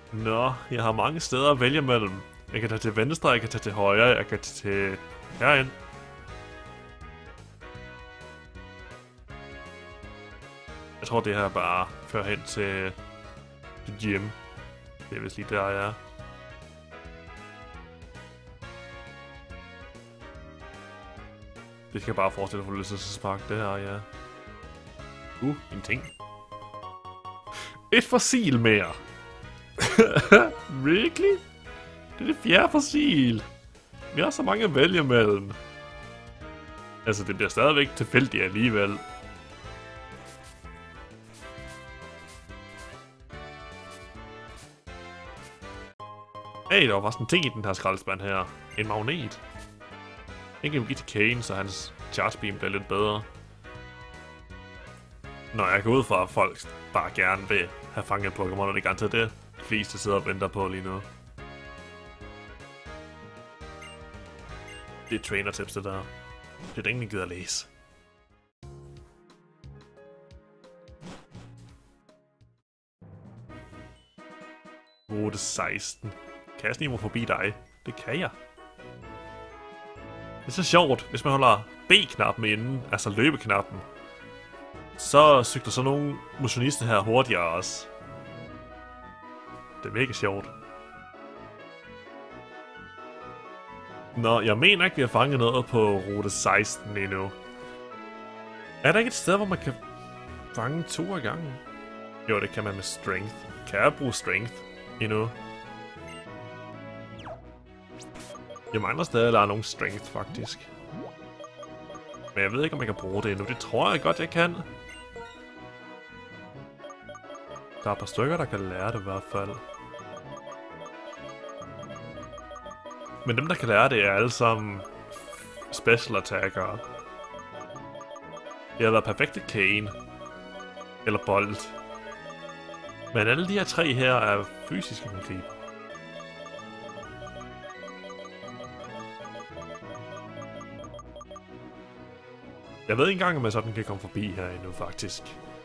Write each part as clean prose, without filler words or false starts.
Nå, jeg har mange steder at vælge mellem. Jeg kan tage til venstre, jeg kan tage til højre, jeg kan tage til herind. Jeg tror, det her bare fører hen til gym. Det er vist lige der, jeg er. Det skal bare fortsætte for forlystelsespark, det her, ja. En ting. Et fossil mere. Really? Det er det 4. fossil. Vi har så mange at vælge mellem. Altså, det bliver stadigvæk tilfældigt alligevel. Hey, der var faktisk en ting i den her skraldespand her. En magnet. Den kan vi give til Kane, så hans charge beam bliver lidt bedre. Når jeg går ud fra, at folk bare gerne vil have fanget Pokémon, og det er garanteret det, de fleste sidder og venter på lige nu. Det er trainer-tips, det der. Det er der ingen, der gider at læse. Rute 16. Kan jeg snige mig forbi dig? Det kan jeg. Det er så sjovt, hvis man holder B-knappen inden, altså løbeknappen. Så cykler så nogle motionister her hurtigere også. Det er mega sjovt. Nå, jeg mener ikke, vi har fanget noget på rute 16 endnu. Er der ikke et sted, hvor man kan fange 2 af gangen? Jo, det kan man med strength. Kan jeg bruge strength endnu? Jeg mangler stadig, at der er nogen strength, faktisk. Men jeg ved ikke, om jeg kan bruge det endnu. Det tror jeg godt, jeg kan. Der er et par stykker, der kan lære det i hvert fald. Men dem, der kan lære det, er alle sammen special attackere. Det har været perfekte Kane. Eller Bolt. Men alle de her 3 her er fysiske angreb. Jeg ved ikke engang, om jeg sådan kan komme forbi her endnu, faktisk.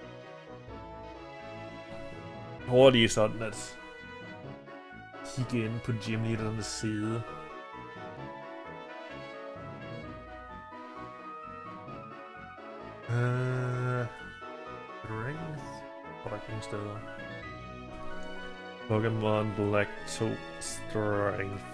Jeg prøver lige sådan at kigge ind på gymleadernes side. Strength? Hvor der ikke nogen steder. Pokémon Black 2 Strength.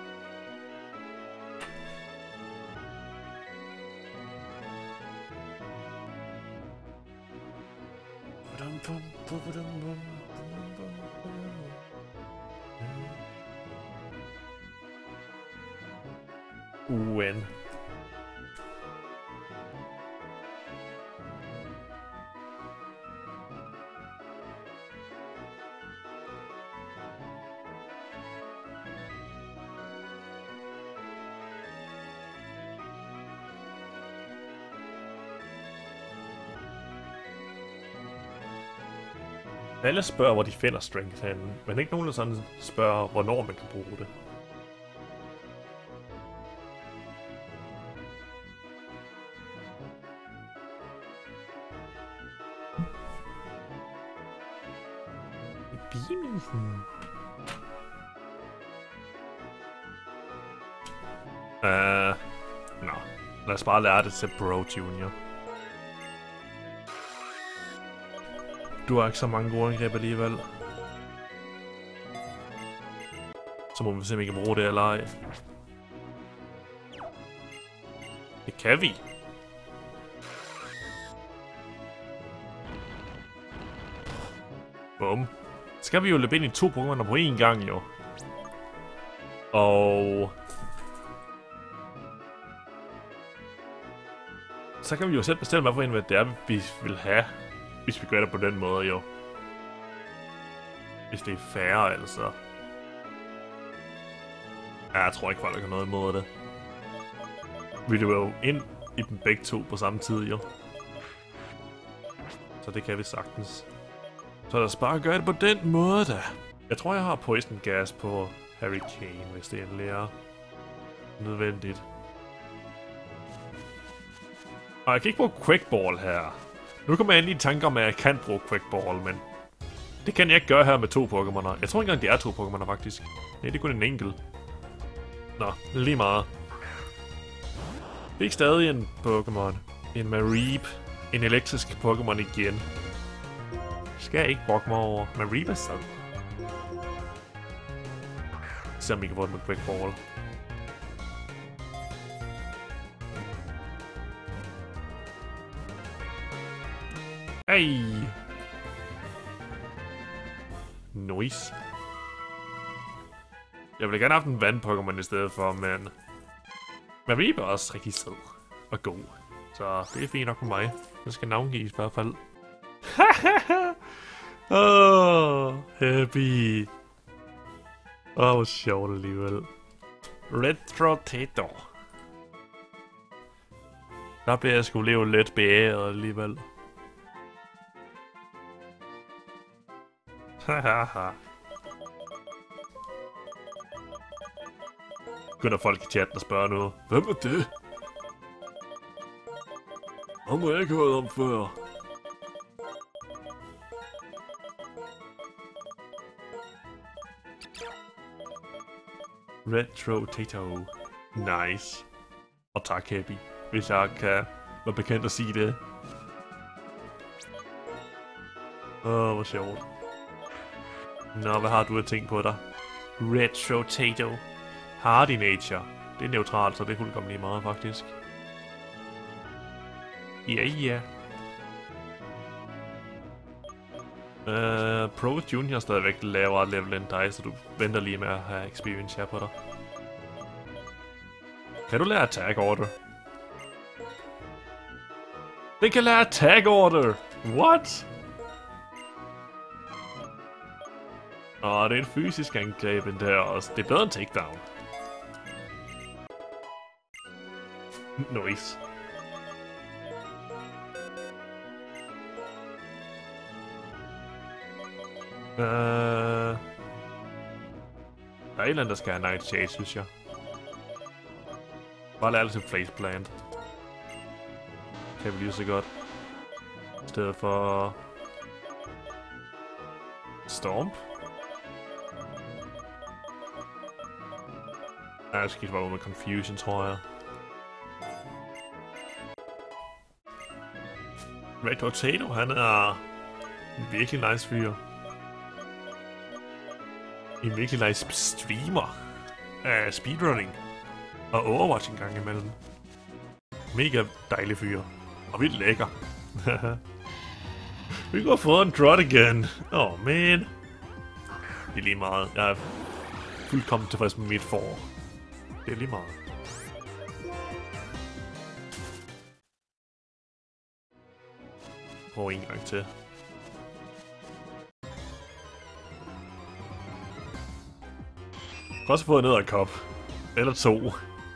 UN. Alle spørger, hvor de finder strength henne, men ikke nogen, der sådan spørger, hvornår man kan bruge det. Beamisen. Nå. Lad os bare lære det til Bro Junior. Du har ikke så mange gode angreb alligevel. Så må vi se, om vi kan bruge det eller ej. Det kan vi. Bum. Så skal vi jo løbe ind i 2 Pokémoner på én gang, jo. Og så kan vi jo selv bestemme, hvad det er, vi vil have. Hvis vi gør det på den måde, jo. Hvis det er færre, altså. Ja, jeg tror ikke, folk har noget imod det. Vi løber jo ind i dem begge 2 på samme tid, jo. Så det kan vi sagtens. Så lad os bare gøre det på den måde, da. Jeg tror, jeg har poison gas på Harry Kane, hvis det endelig er nødvendigt. Og jeg kan ikke bruge Quick Ball her. Nu kommer jeg endelig i tanker om, at jeg kan bruge Quick Ball, men Det kan jeg ikke gøre her med 2 Pokémoner. Jeg tror ikke engang, det er 2 Pokémoner, faktisk. Nej, det er kun en enkelt. Nå, lige meget. Fik stadig en Pokémon. En Mareep. En elektrisk Pokémon igen. Skal jeg ikke brokke mig over. Mareep er sad. Se om vi kan få den med Quick Ball. Hey! Nice. Jeg ville gerne have haft en vand-Pokémon i stedet for, men... Mareep er også rigtig sød og god. Så det er fint nok for mig. Det skal navngives i hvert fald. Happy. Hvor sjovt alligevel. Retrotato. Der bliver jeg sgu leve lidt beæret alligevel. Hahaha. Begynder folk i chatten at spørge noget. Hvem er det? Ham har jeg ikke hørt om før. Retrotato. Nice. Og tak, Happy, hvis jeg kan være bekendt at sige det. Hvor sjovt. Nå, hvad har du at tænke på dig? Retrotato. Hardy nature. Det er neutralt, så det er fuldkommen lige meget, faktisk. Ja. Pro Junior er stadigvæk lavere level end dig, så du venter lige med at have experience her på dig. Kan du lære attack order? Det kan lære attack order! What? Åh, det er et fysisk angreb end der også. Det er bedre end takedown. Nice. Der er et eller andet, der skal have Night Chase, synes jeg. Bare lad altid Face Plant. Kan vi lige så godt. I stedet for... Stomp. Jeg skal bare ud med Confusion, tror jeg. Retrotato, han er en virkelig nice fyr. En virkelig nice streamer af speedrunning og Overwatch en gang imellem. Mega dejlig fyr. Og vildt lækker. Vi går for en trot igen. Man. Det er lige meget. Jeg er fuldkommen tilfreds med mit forår. Det er lige meget. Prøv en gang til. Jeg kan også få en edderkop. Eller 2.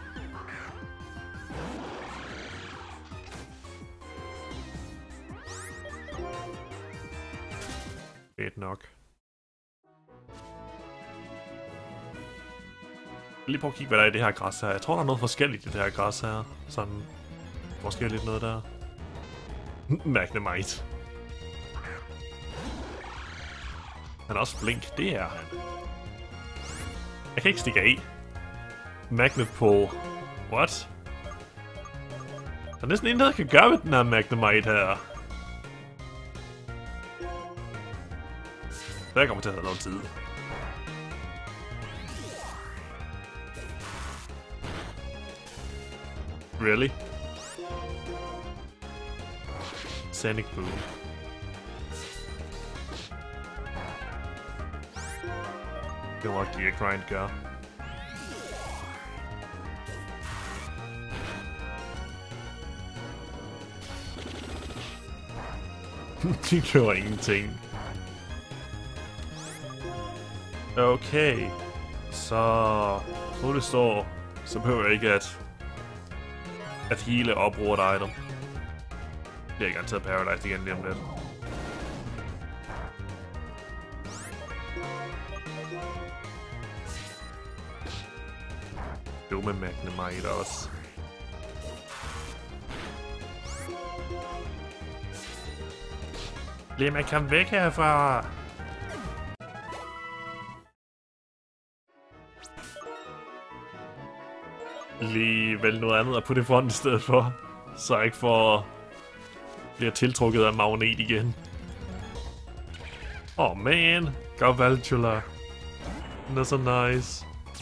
Fedt nok. Lige prøv at kigge, hvad der er i det her græs her. Jeg tror, der er noget forskelligt i det her græs her. Sådan forskelligt noget der. Magnemite. Han er også flink. Det er han. Jeg kan ikke stikke af. Magnetpole. What? Der er næsten intet, der kan gøre med den her Magnemite her. Det kommer til at have noget tid. Really? Sonic Boom. Det var ikke det, grind gør. De gjorde ingenting. Okay. Så... Hvor det står, så behøver jeg ikke at hele opbruger et item. Det er garanteret Paradise igen lige om lidt. Dumme Magnemite også. Lad mig komme væk herfra. lige vælge noget andet og putte i front i stedet for. Så jeg ikke bliver tiltrukket af magnet igen. Oh man, Galvantula. Den er så nice.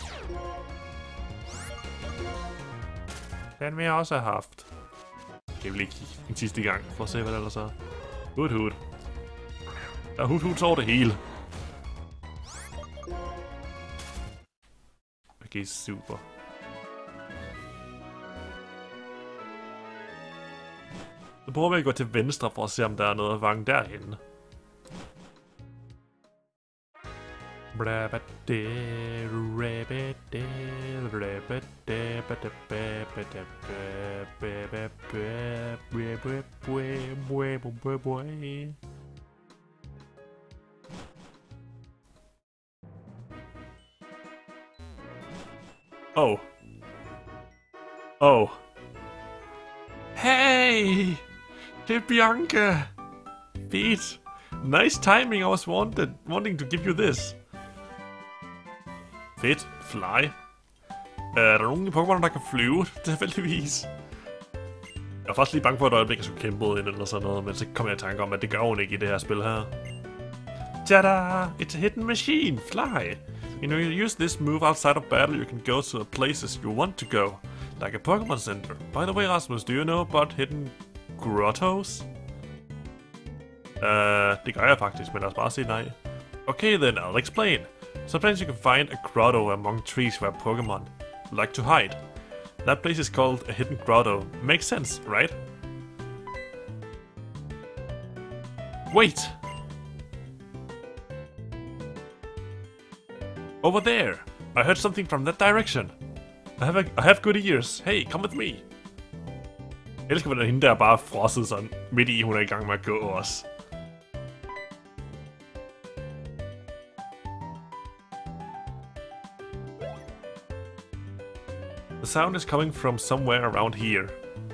Den vil jeg også have haft. Jeg vil lige kigge en sidste gang for at se, hvad der ellers er. Hud. Der er hud over det hele. Okay, super. Så prøver vi at gå til venstre for at se, om der er noget at fange derhenne. Oh. Hey! Det er Bianca! Feet! Nice timing, I was wanting to give you this. Fedt. Fly. Er der nogen i Pokémon, der kan flyve? Tilfældigvis. Jeg var faktisk lige bange for et øjeblik, at jeg skulle kæmpe mod eller sådan noget, men så kom jeg i tanke om, at det gør hun ikke i det her spil her. Tada! It's a hidden machine! Fly! You know, you use this move outside of battle, you can go to the places you want to go. Like a Pokémon Center. By the way, Rasmus, do you know about hidden grottos? Det gør jeg faktisk, men lad os bare sige nej. Okay then, I'll explain. Sometimes you can find a grotto among trees where Pokémon like to hide. That place is called a hidden grotto. Makes sense, right? Wait! Over there! I heard something from that direction. I have good ears. Hey, come with me. Jeg elsker, hvordan hende der bare frosset sådan midt i, hun er i gang med at gå også. The sound is coming from somewhere around here.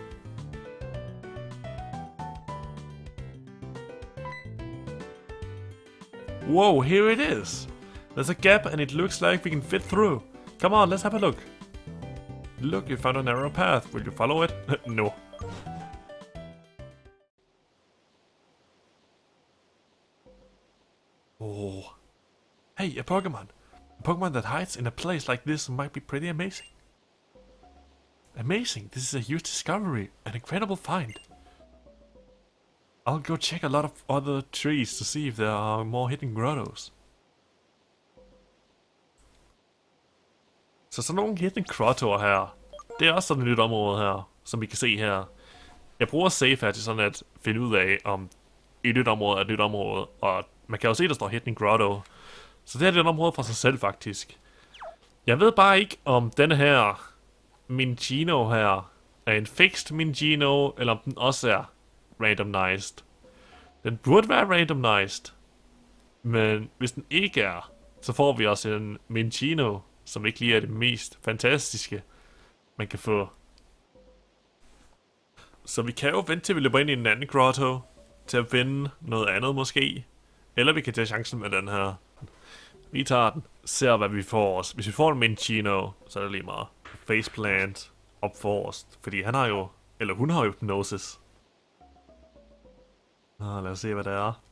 Whoa, here it is! There's a gap and it looks like we can fit through. Come on, let's have a look. Look, you found a narrow path. Will you follow it? No. Oh. Hey, a Pokemon. A Pokemon that hides in a place like this might be pretty amazing. Amazing, this is a huge discovery, an incredible find. I'll go check a lot of other trees to see if there are more hidden grottos. Så sådan nogle hidden grottoer her, det er også sådan et nyt område her, som vi kan se her. Jeg bruger save her til sådan at finde ud af, om et nyt område er et nyt område, og man kan jo se, der står hidden grotto. Så det er et område for sig selv faktisk. Jeg ved bare ikke, om denne her Minccino her er en fixed Minccino, eller om den også er randomized. Den burde være randomized, men hvis den ikke er, så får vi også en Minccino, som ikke lige er det mest fantastiske, man kan få. Så vi kan jo vente til vi løber ind i en anden grotto, til at finde noget andet måske. Eller vi kan tage chancen med den her. Vi tager den, ser hvad vi får os. Hvis vi får en Minccino, så er det lige meget. Faceplant op forrest, fordi han har jo, eller hun har jo hypnosis. Lad os se hvad det er.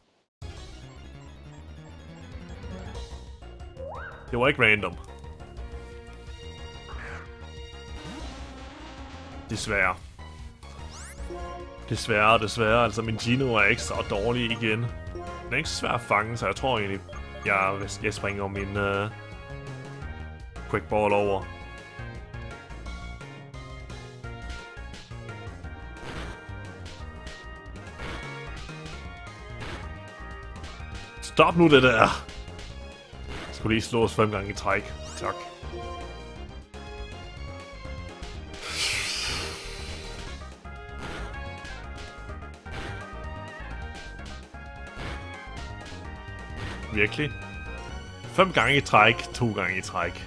Det var ikke random. Desværre. Desværre. Altså Minccino er ikke så dårlig igen. Den er ikke så svær at fange, så jeg tror egentlig, jeg springer min quick ball over. Stop nu det der! Jeg skulle lige slås 5 gange i træk. Tak. Virkelig? 5 gange i træk, 2 gange i træk.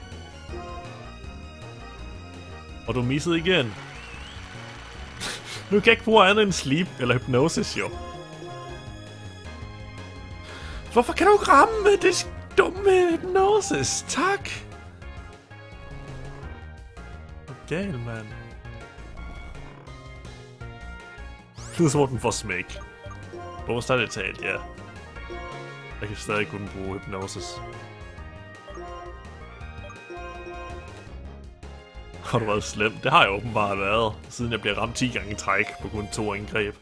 Og du missede igen. Nu kan jeg ikke bruge andet end sleep eller hypnosis, jo. Hvorfor kan du ikke ramme med det dumme hypnosis? Tak! gal, mand. Det lyder som om den får smæk. Bogstaveligt talt, ja. Jeg kan stadig kun bruge hypnosis. Har du været slem? Det har jeg åbenbart været, siden jeg bliver ramt 10 gange i træk på kun 2 angreb.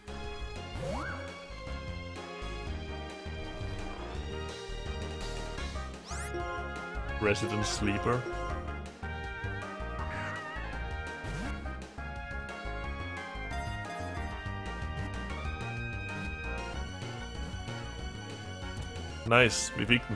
Resident Sleeper. Nice, vi fik den.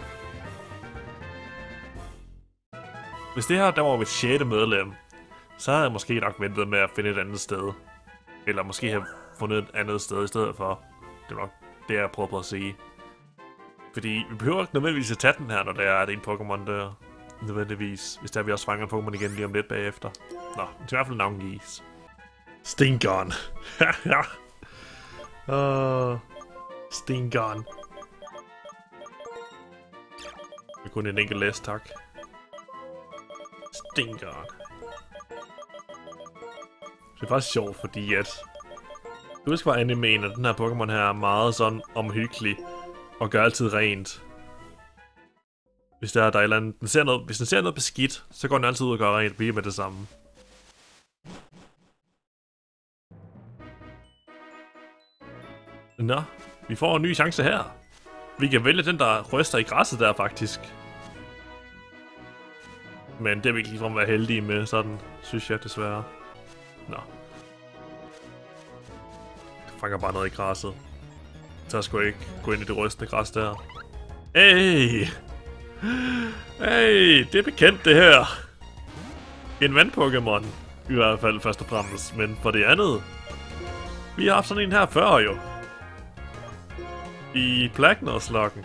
Hvis det her der var mit 6. medlem, så havde jeg måske nok ventet med at finde et andet sted. Eller måske have fundet et andet sted i stedet for. Det er nok det, jeg prøver på at sige. Fordi vi behøver ikke nødvendigvis at tage den her, når der er en Pokémon der. Nødvendigvis. Hvis der vi også fanger en Pokémon igen lige om lidt bagefter. Nå, til i hvert fald navngives. Stingon. Stingon. Det er kun en enkelt læs, tak. Stingon. Det er faktisk sjovt, fordi at... Du husker bare animen, at den her Pokémon her er meget sådan omhyggelig. Og gør altid rent. Hvis der er et eller andet... Hvis den ser noget beskidt, så går den altid ud og gør rent lige med det samme. Nå, vi får en ny chance her. Vi kan vælge den, der ryster i græsset der, faktisk. Men det er vi ikke ligefrem være heldige med, sådan synes jeg desværre. Nå. Det fanger bare noget i græsset. Så skal jeg ikke gå ind i det rystende græs der. Hey! Hey! Det er bekendt det her! En vand-Pokémon. I hvert fald først og fremmest. Men for det andet... Vi har haft sådan en her før jo. I Plagnor-slokken.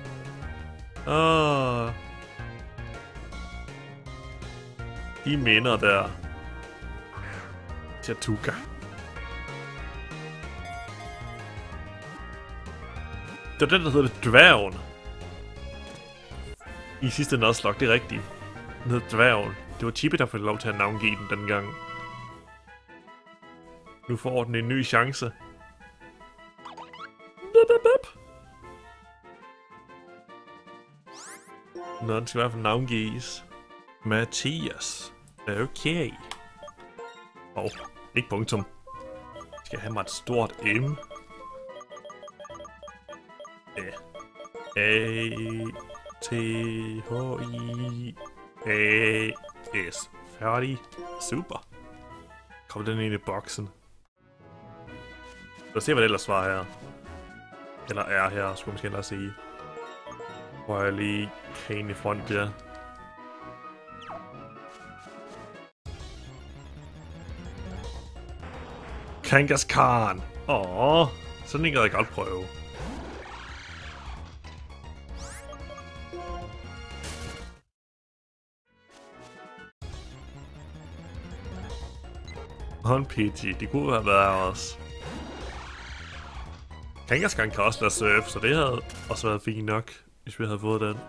De minder der. Chatuka. Det var den, der hedder Dværgen. I sidste Nuzlocke, det er rigtigt. Den hedder Dværgen. Det var Chibi, der fik lov til at navngive den dengang. Nu får den en ny chance. Nå, den skal i hvert fald navngives. Mathias. Okay. Ikke punktum. Skal jeg have mig et stort M? A-T-H-I-A-S. Færdig. Super. Kom den ind i boksen. Lad os se, hvad det ellers var her. Eller er her, skulle jeg måske ellers sige. Hvor jeg lige kan i front, ja. Kangaskhan. Sådan en gad jeg godt prøve. Og en Pidgey, det kunne have været også. Kangaskhan kan også lade surf, så det havde også været fint nok, hvis vi havde fået den.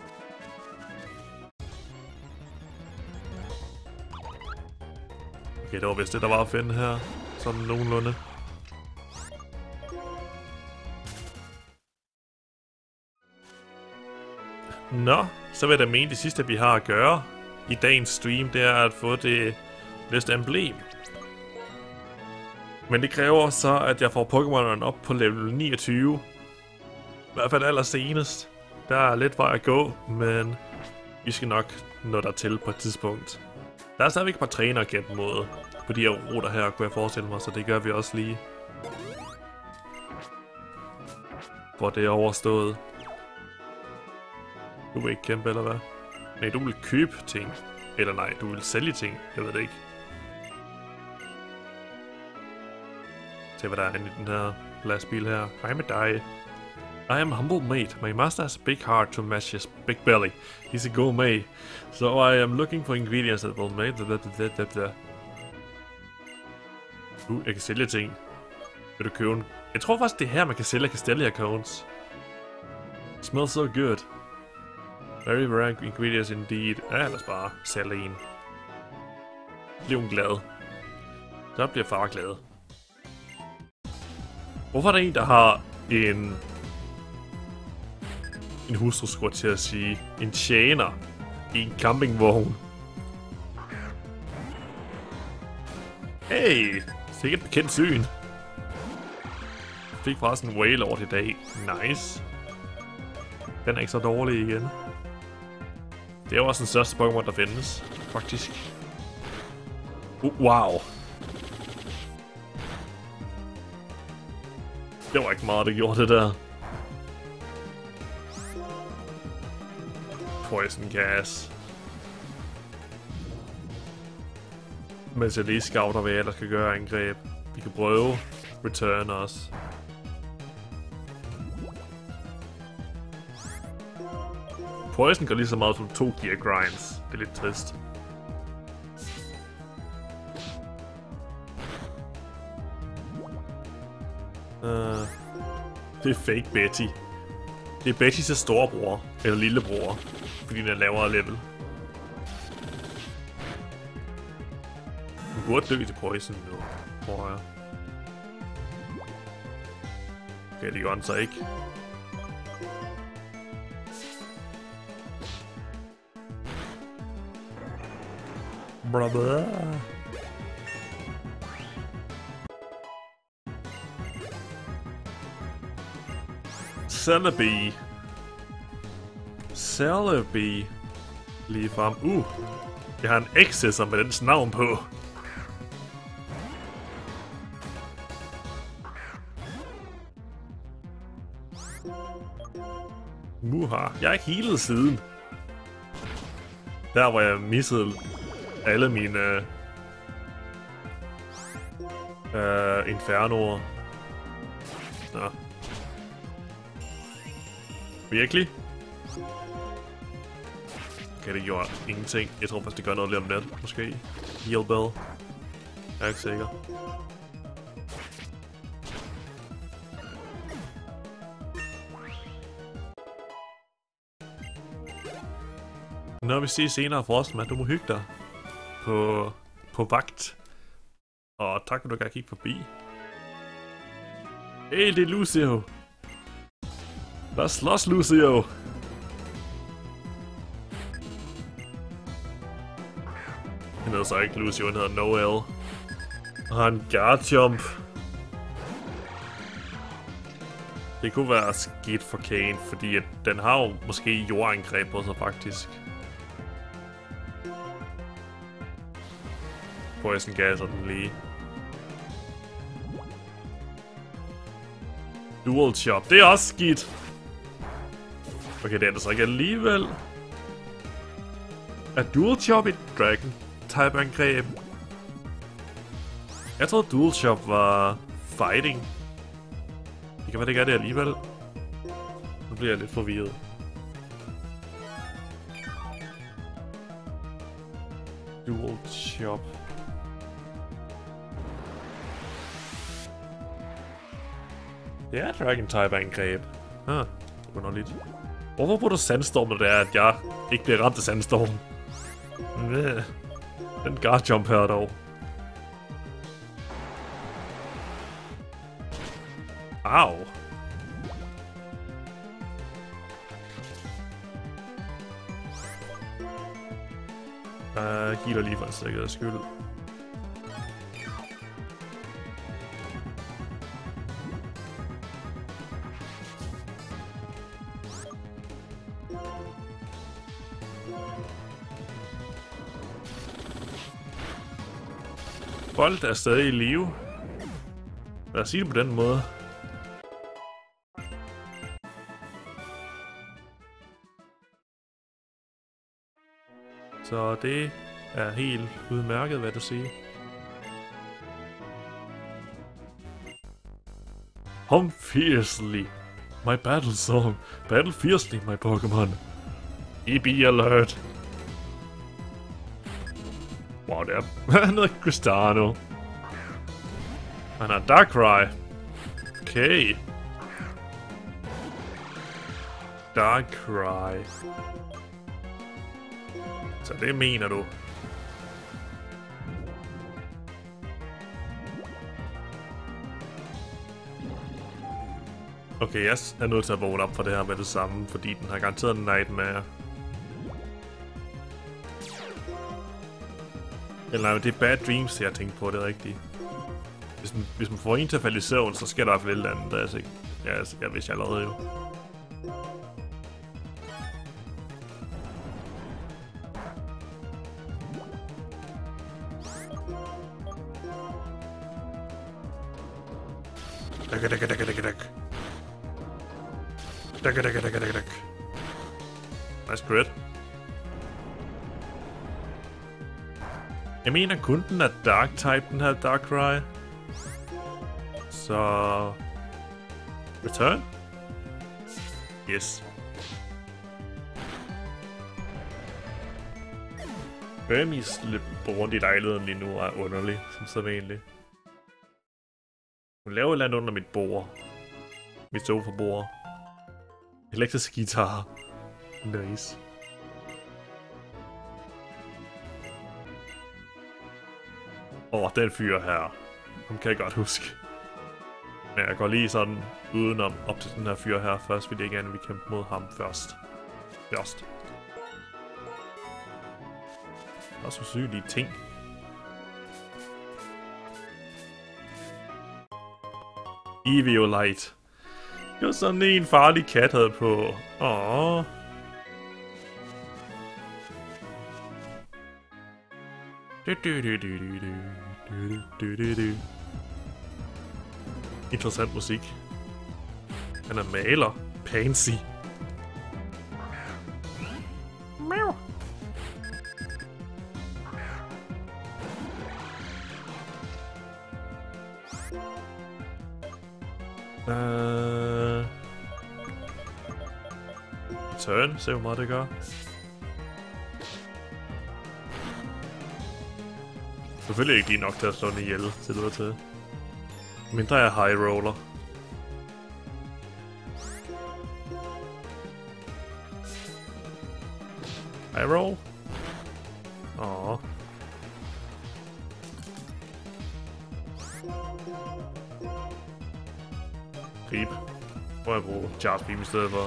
Okay, det var vist det, der var at finde her. Sådan nogenlunde. Nå, så vil jeg da mene, det sidste vi har at gøre i dagens stream, det er at få det næste emblem. Men det kræver så, at jeg får Pokémon'erne op på level 29. I hvert fald allersenest. Der er lidt vej at gå, men vi skal nok nå dertil på et tidspunkt. Der er stadigvæk et par træner gennem mod på de her ruter her, kunne jeg forestille mig, så det gør vi også lige. Hvor det er overstået. Du vil ikke kæmpe, eller hvad? Nej, du vil købe ting. Eller nej, du vil sælge ting. Jeg ved det ikke. Se, hvad der er inde i den her lastbil her. Hej med dig. I am humble mate. My master has a big heart to match his big belly. He's a gourmet. So I am looking for ingredients that will make jeg kan sælge ting. Vil du købe en? Jeg tror faktisk, det er her, man kan sælge Castelia cones. Smells so good. Very rare ingredients indeed. Ja, lad os bare sælge en. bliver hun glad. Så bliver far glad. Hvorfor er der en, der har en hustru, skulle jeg til at sige, en tjener i en campingvogn? Hey, sikkert et bekendt syn. Fik forresten en Wailord i dag. Nice. Den er ikke så dårlig igen. Det er jo også den største Pokémon, der findes, faktisk. Wow. Det var ikke meget, der gjorde det der. Poison gas. Mens jeg lige scouter, hvad jeg ellers kan gøre angreb. Vi kan prøve return også. Poison går lige så meget som 2 gear grinds. Det er lidt trist. Det er fake Betty. Det er Bettys storebror, eller lillebror, fordi den er lavere level. Hun burde dø til Poison nu, tror jeg. Okay, det gør den så ikke. Brother. Celebi. Celebi. Lige frem. Jeg har en Accessor med dens navn på. Muha. Jeg er ikke healet siden. Der hvor jeg missede alle mine Infernoer. Nå. Virkelig? Okay, det gjorde ingenting. Jeg tror faktisk, det gør noget lige om lidt. Måske. Heal Bell. Jeg er ikke sikker. Når vi ses senere, Frostman, du må hygge dig på vagt. Og tak, for du kan kigge forbi. Hey, det er Lucio. Lad os slås, Lucio. Han hedder så ikke Lucio, han hedder Noel. Og har en Garchomp. Det kunne være skidt for Kane, fordi at den har jo måske jordangreb på sig faktisk. Poison gasser den lige. Dual Chop, det er også skidt. Okay, det er det så ikke alligevel. Er Dual Chop et Dragon type angreb? Jeg troede Dual Chop var fighting. Det kan være, det ikke er det alligevel. Nu bliver jeg lidt forvirret. Dual Chop. Det er Dragon type angreb. Det var nok lidt. Hvorfor bruger du Sandstorm, når det er, at jeg ikke bliver ramt af Sandstorm? Den Garchomp her dog. Au. Healer lige for en sikkerheds skyld. Bold er stadig i live. Lad os sige det på den måde. Så det er helt udmærket, hvad du siger. Hum fiercely. My battle song. Battle fiercely, my Pokémon. EB alert. Wow, det er noget Cristano. Han har Darkrai. Okay. Darkrai. Så det mener du. Okay, jeg er nødt til at vågne op for det her med det samme, fordi den har garanteret en Nightmare. Eller nej, det er Bad Dreams, jeg tænkte på, det er rigtigt. Hvis man får en til at falde i søvn, så sker der i hvert fald et eller andet. Altså, jeg vidste allerede jo. Nice crit. Jeg mener kun den er Dark type, den her Darkrai. Så... Return? Yes. Burmese løber rundt i lejligheden lige nu er underlig, som sædvanligt. Hun laver et eller andet under mit bord. Mit sofabord. Elektrisk guitar. Nice. Den fyr her. Ham kan jeg godt huske. Men jeg går lige sådan udenom op til den her fyr her først, fordi jeg gerne vil kæmpe mod ham først. Der er så sygelige ting. Eviolite. Det var sådan en farlig kat havde på. Åh. Interessant musik. Han er maler. Pansy. Meow. Turn. Se hvor meget det gør. Selvfølgelig ikke lige nok til at slå den ihjel, til det var til. Mindre er high roller. High roll? Åh. Grib. Prøv at bruge Charge Beam i stedet for.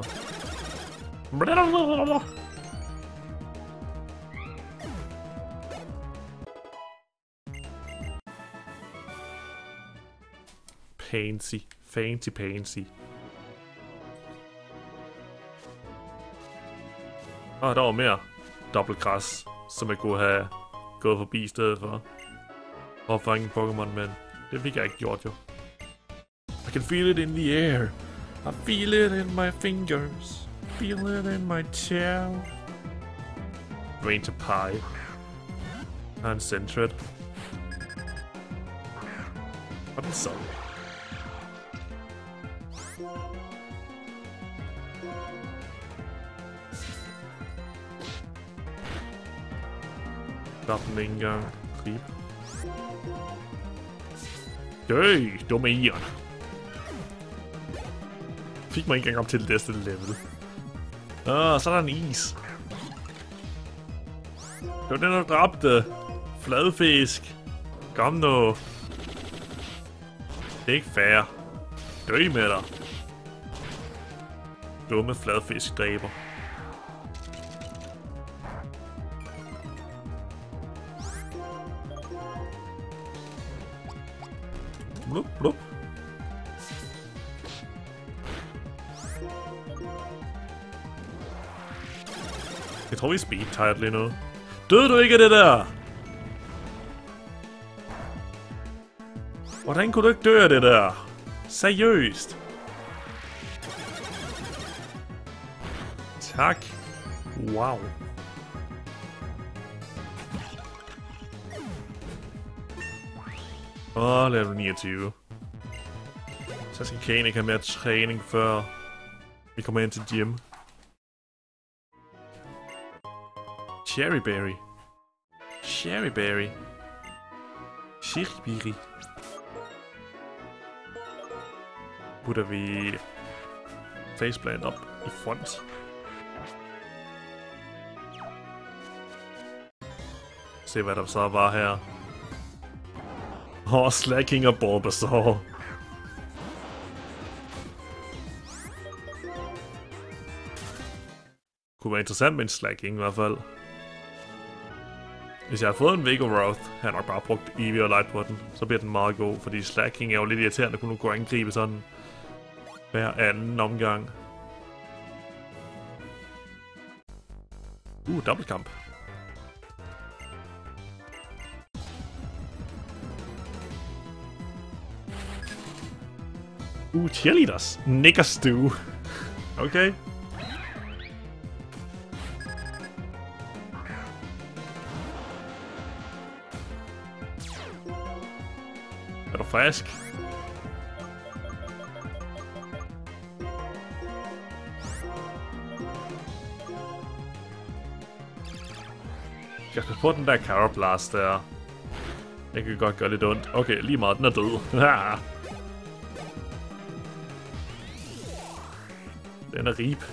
Pansy. Der var mere dobbeltgræs, som jeg kunne have gået forbi i stedet for at fange en Pokémon, men det fik jeg ikke gjort jo. I can feel it in the air. I feel it in my fingers. Feel it in my tail. Rain to pie. Uncentered. Og den så. Stop den ikke engang. Grib. Døj, dumme iren. Fik mig ikke engang op til det næste level. Så er der en is. Det var den, der dræbte. Fladfisk. Kom nu. Det er ikke fair. Døj med dig. Dumme fladfisk dræber. Blup, blup. Jeg tror, vi er speed-tired lige nu. Døde du ikke af det der? Hvordan kunne du ikke dø af det der? Seriøst? Tak. Wow. Level 29. Så skal Kane ikke have mere træning, før vi kommer ind til gym. Cherryberry. Cherryberry. Cherryberry. Putter vi faceplant op i front. Se hvad der så var her. Slacking og Bulbasaur. kunne være interessant med en Slacking i hvert fald. Hvis jeg har fået en Vigoroth, har jeg nok bare brugt Eevee og Light på den. Så bliver den meget god, fordi Slacking er jo lidt irriterende at kunne gå og angribe sådan hver anden omgang. Dobbeltkamp. Cheerleaders. Nicker Stew. Okay. Er du frisk? Jeg skal på den der Carablast der. Det kan godt gøre lidt ondt. Okay, lige meget, den er død. Den er rib.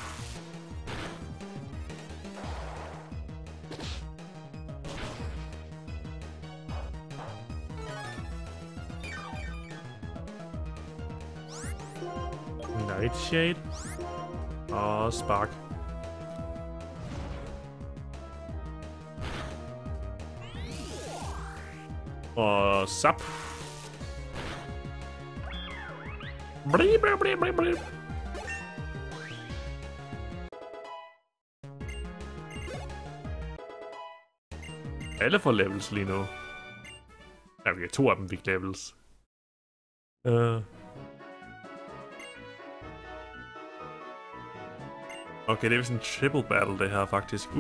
Nightshade. Og Spark. Og Zap. Blip, blip, blip, blip. Alle får levels lige nu. Ja, vi har 2 af dem fik levels. Okay, det er vist en triple battle det her faktisk.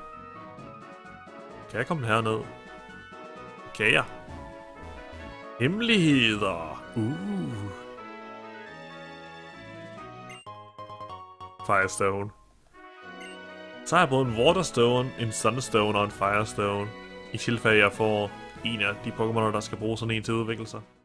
Kan jeg komme herned? Kan jeg? Hemmeligheder. Firestone. Så har jeg både en Waterstone, en Sunstone og en Firestone. I tilfælde jeg får en af de Pokémoner, der skal bruge sådan en til at udvikle sig.